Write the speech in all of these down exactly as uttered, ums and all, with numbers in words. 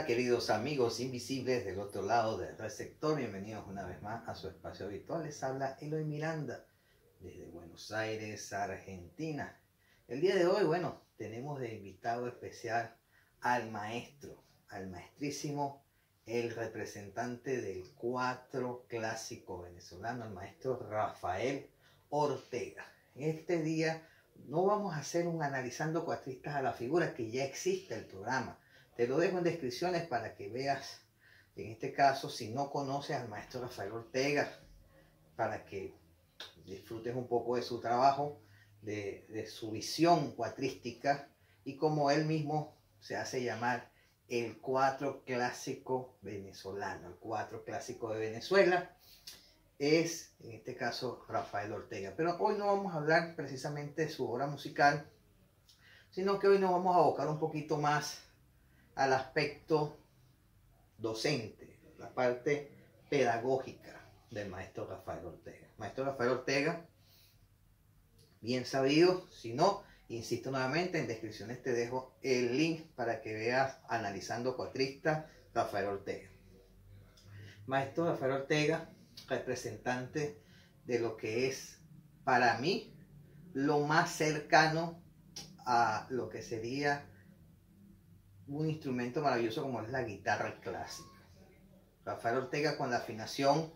Hola queridos amigos invisibles del otro lado del receptor, bienvenidos una vez más a su espacio habitual. Les habla Eloy Miranda desde Buenos Aires, Argentina. El día de hoy, bueno, tenemos de invitado especial al maestro, al maestrísimo, el representante del cuatro clásico venezolano, el maestro Rafael Ortega. En este día no vamos a hacer un analizando cuatristas a la figura, que ya existe el programa. Te lo dejo en descripciones para que veas, en este caso, si no conoces al maestro Rafael Ortega, para que disfrutes un poco de su trabajo, de, de su visión cuatrística y como él mismo se hace llamar el cuatro clásico venezolano, el cuatro clásico de Venezuela, es en este caso Rafael Ortega. Pero hoy no vamos a hablar precisamente de su obra musical, sino que hoy nos vamos a abocar un poquito más al aspecto docente, la parte pedagógica del maestro Rafael Ortega. Maestro Rafael Ortega, bien sabido, si no, insisto nuevamente, en descripciones te dejo el link para que veas analizando cuatrista Rafael Ortega. Maestro Rafael Ortega, representante de lo que es para mí lo más cercano a lo que sería un instrumento maravilloso como es la guitarra clásica. Rafael Ortega con la afinación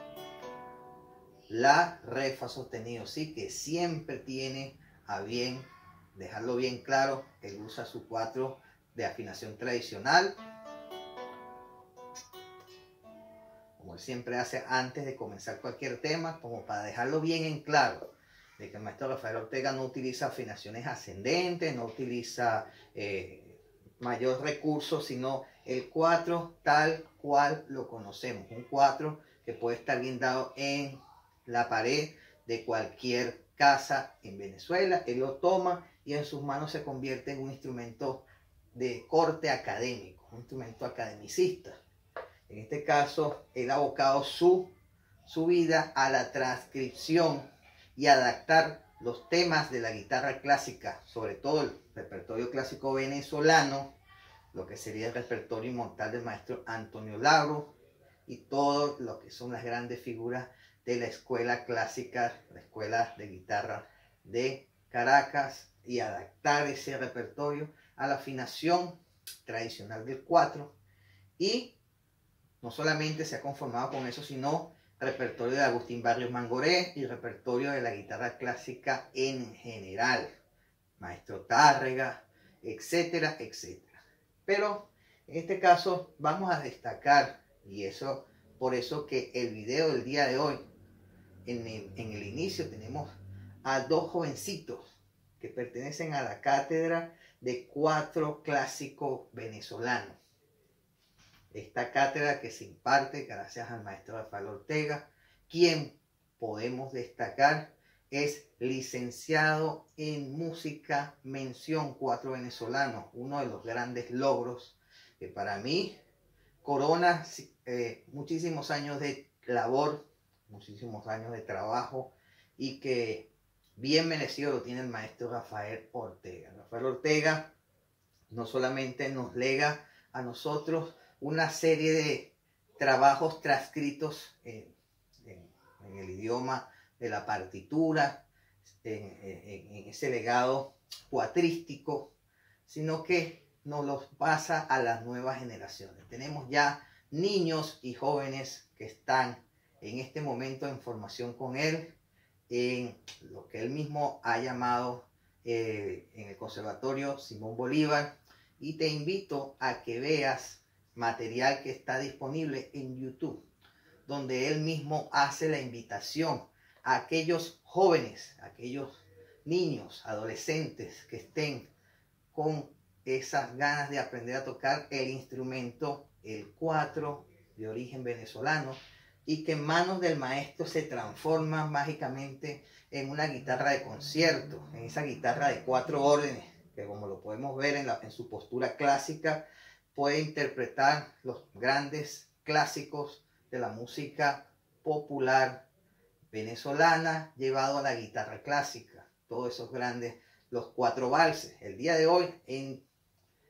la, re, fa sostenido, sí, que siempre tiene a bien dejarlo bien claro. Él usa su cuatro de afinación tradicional, como él siempre hace antes de comenzar cualquier tema, como para dejarlo bien en claro de que el maestro Rafael Ortega no utiliza afinaciones ascendentes, no utiliza eh, mayor recurso, sino el cuatro tal cual lo conocemos, un cuatro que puede estar guindado en la pared de cualquier casa en Venezuela. Él lo toma y en sus manos se convierte en un instrumento de corte académico, un instrumento academicista. En este caso, él ha abocado su, su vida a la transcripción y adaptar los temas de la guitarra clásica, sobre todo el repertorio clásico venezolano, lo que sería el repertorio inmortal del maestro Antonio Lauro y todo lo que son las grandes figuras de la escuela clásica, la escuela de guitarra de Caracas, y adaptar ese repertorio a la afinación tradicional del cuatro. Y no solamente se ha conformado con eso, sino repertorio de Agustín Barrios Mangoré y repertorio de la guitarra clásica en general, maestro Tárrega, etcétera, etcétera. Pero en este caso vamos a destacar, y eso por eso que el video del día de hoy, en el, en el inicio tenemos a dos jovencitos que pertenecen a la cátedra de cuatro clásicos venezolanos. Esta cátedra que se imparte gracias al maestro Rafael Ortega, quien podemos destacar es licenciado en música mención cuatro venezolano, uno de los grandes logros que para mí corona eh, muchísimos años de labor, muchísimos años de trabajo, y que bien merecido lo tiene el maestro Rafael Ortega. Rafael Ortega no solamente nos lega a nosotros una serie de trabajos transcritos en, en, en el idioma de la partitura, en, en, en ese legado cuatrístico, sino que nos los pasa a las nuevas generaciones. Tenemos ya niños y jóvenes que están en este momento en formación con él, en lo que él mismo ha llamado eh, en el Conservatorio Simón Bolívar, y te invito a que veas material que está disponible en YouTube, donde él mismo hace la invitación a aquellos jóvenes, a aquellos niños, adolescentes que estén con esas ganas de aprender a tocar el instrumento, el cuatro de origen venezolano, y que en manos del maestro se transforma mágicamente en una guitarra de concierto, en esa guitarra de cuatro órdenes, que como lo podemos ver en, la, en su postura clásica, puede interpretar los grandes clásicos de la música popular venezolana llevado a la guitarra clásica, todos esos grandes, los cuatro valses. El día de hoy, en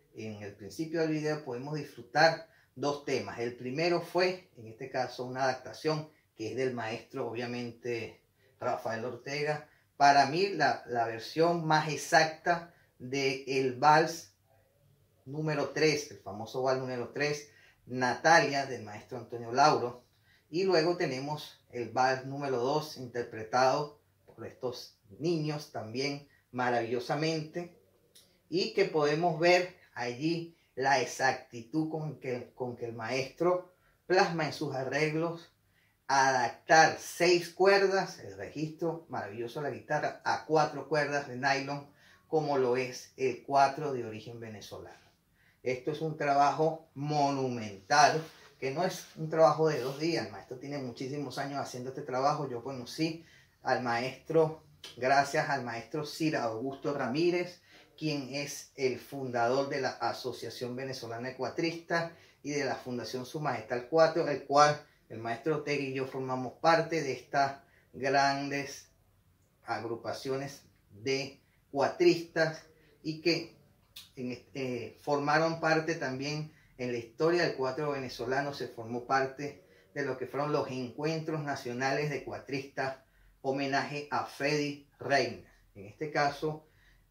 en el principio del video podemos disfrutar dos temas. El primero fue, en este caso, una adaptación que es del maestro, obviamente, Rafael Ortega. Para mí, la, la versión más exacta del vals número tres, el famoso vals número tres, Natalia, del maestro Antonio Lauro. Y luego tenemos el vals número dos, interpretado por estos niños también maravillosamente, y que podemos ver allí la exactitud con que, con que el maestro plasma en sus arreglos adaptar seis cuerdas, el registro maravilloso de la guitarra, a cuatro cuerdas de nylon, como lo es el cuatro de origen venezolano. Esto es un trabajo monumental, que no es un trabajo de dos días. El maestro tiene muchísimos años haciendo este trabajo. Yo conocí al maestro gracias al maestro Sir Augusto Ramírez, quien es el fundador de la Asociación Venezolana de Cuatristas y de la Fundación Su Majestad el cuatro, el cual el maestro Ortega y yo formamos parte de estas grandes agrupaciones de cuatristas, y que en, eh, formaron parte también en la historia del cuatro venezolano. Se formó parte de lo que fueron los encuentros nacionales de cuatristas, homenaje a Freddy Reina. En este caso,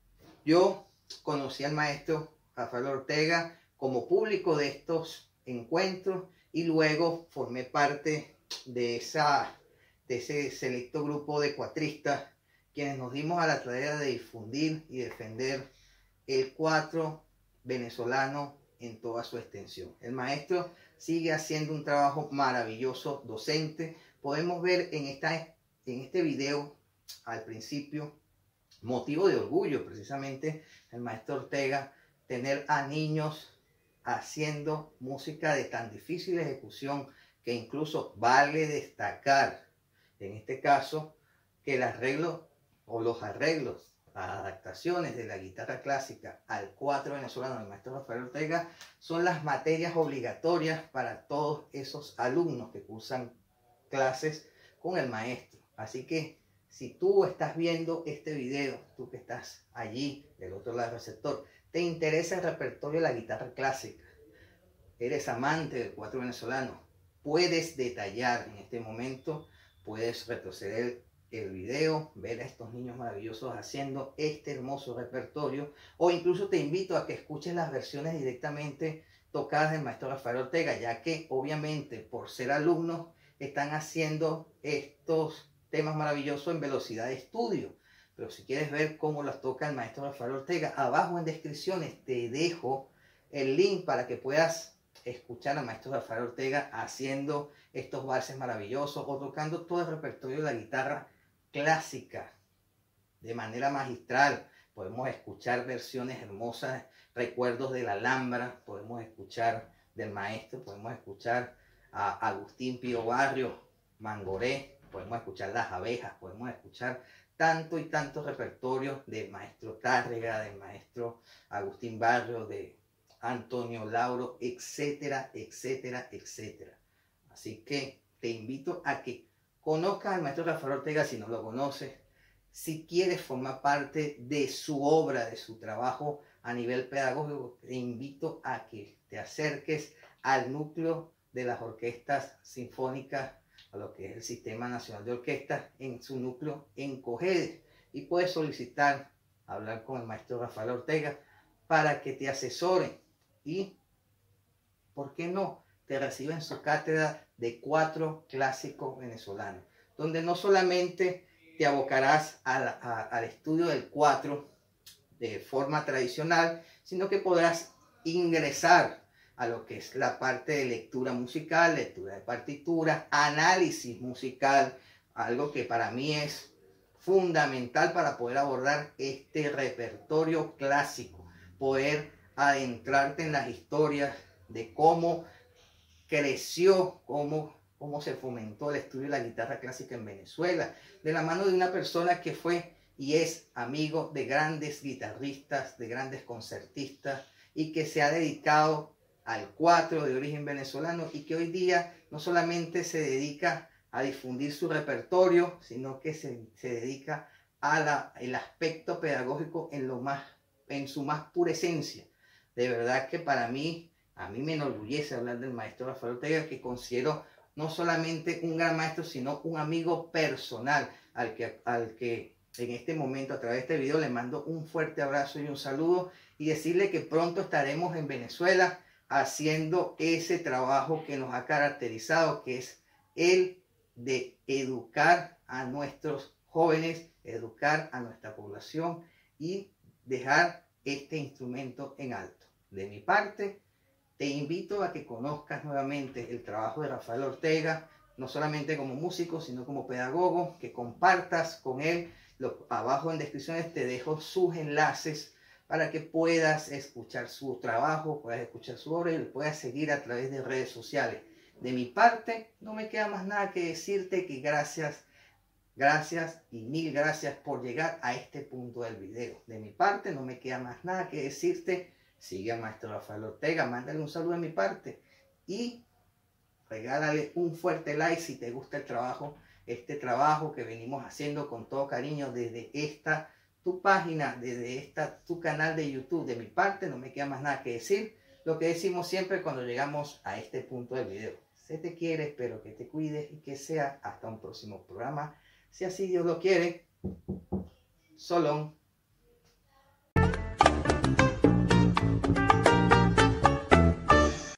yo conocí al maestro Rafael Ortega como público de estos encuentros, y luego formé parte de, esa, de ese selecto grupo de cuatristas quienes nos dimos a la tarea de difundir y defender el cuatro venezolano en toda su extensión. El maestro sigue haciendo un trabajo maravilloso docente. Podemos ver en, esta, en este video al principio, motivo de orgullo precisamente, el maestro Ortega, tener a niños haciendo música de tan difícil ejecución, que incluso vale destacar en este caso que el arreglo o los arreglos, las adaptaciones de la guitarra clásica al cuatro venezolano del maestro Rafael Ortega son las materias obligatorias para todos esos alumnos que cursan clases con el maestro. Así que si tú estás viendo este video, tú que estás allí del otro lado del receptor, te interesa el repertorio de la guitarra clásica, eres amante del cuatro venezolano, puedes detallar en este momento, puedes retroceder el video, ver a estos niños maravillosos haciendo este hermoso repertorio, o incluso te invito a que escuches las versiones directamente tocadas del maestro Rafael Ortega, ya que obviamente por ser alumnos están haciendo estos temas maravillosos en velocidad de estudio. Pero si quieres ver cómo las toca el maestro Rafael Ortega, abajo en descripciones te dejo el link para que puedas escuchar al maestro Rafael Ortega haciendo estos valses maravillosos o tocando todo el repertorio de la guitarra clásica de manera magistral. Podemos escuchar versiones hermosas, recuerdos de la Alhambra, podemos escuchar del maestro, podemos escuchar a Agustín Pío Barrios, Mangoré, podemos escuchar Las Abejas, podemos escuchar tanto y tantos repertorios del maestro Tárrega, del maestro Agustín Barrios, de Antonio Lauro, etcétera, etcétera, etcétera. Así que te invito a que conozcas al maestro Rafael Ortega si no lo conoces. Si quieres formar parte de su obra, de su trabajo a nivel pedagógico, te invito a que te acerques al núcleo de las orquestas sinfónicas, a lo que es el Sistema Nacional de Orquestas, en su núcleo en Cojedes, y puedes solicitar hablar con el maestro Rafael Ortega para que te asesore y, ¿por qué no?, te reciba en su cátedra de cuatro clásicos venezolanos, donde no solamente te abocarás a la, a, al estudio del cuatro de forma tradicional, sino que podrás ingresar a lo que es la parte de lectura musical, lectura de partituras, análisis musical, algo que para mí es fundamental para poder abordar este repertorio clásico, poder adentrarte en las historias de cómo creció, cómo, cómo se fomentó el estudio de la guitarra clásica en Venezuela, de la mano de una persona que fue y es amigo de grandes guitarristas, de grandes concertistas, y que se ha dedicado al cuatro de origen venezolano, y que hoy día no solamente se dedica a difundir su repertorio, sino que se, se dedica al aspecto pedagógico en, lo más, en su más pura esencia, De verdad que para mí, a mí me enorgullece hablar del maestro Rafael Ortega, que considero no solamente un gran maestro, sino un amigo personal, al que, al que en este momento a través de este video le mando un fuerte abrazo y un saludo, y decirle que pronto estaremos en Venezuela haciendo ese trabajo que nos ha caracterizado, que es el de educar a nuestros jóvenes, educar a nuestra población y dejar este instrumento en alto. De mi parte, te invito a que conozcas nuevamente el trabajo de Rafael Ortega, no solamente como músico, sino como pedagogo, que compartas con él. Lo, abajo en descripciones te dejo sus enlaces para que puedas escuchar su trabajo, puedas escuchar su obra y lo puedas seguir a través de redes sociales. De mi parte, no me queda más nada que decirte que gracias, gracias y mil gracias por llegar a este punto del video. De mi parte, no me queda más nada que decirte, sigue al maestro Rafael Ortega, mándale un saludo de mi parte y regálale un fuerte like si te gusta el trabajo, este trabajo que venimos haciendo con todo cariño desde esta tu página, desde esta tu canal de YouTube. De mi parte, no me queda más nada que decir lo que decimos siempre cuando llegamos a este punto del video. Se te quiere, espero que te cuides y que sea hasta un próximo programa. Si así Dios lo quiere. Solón.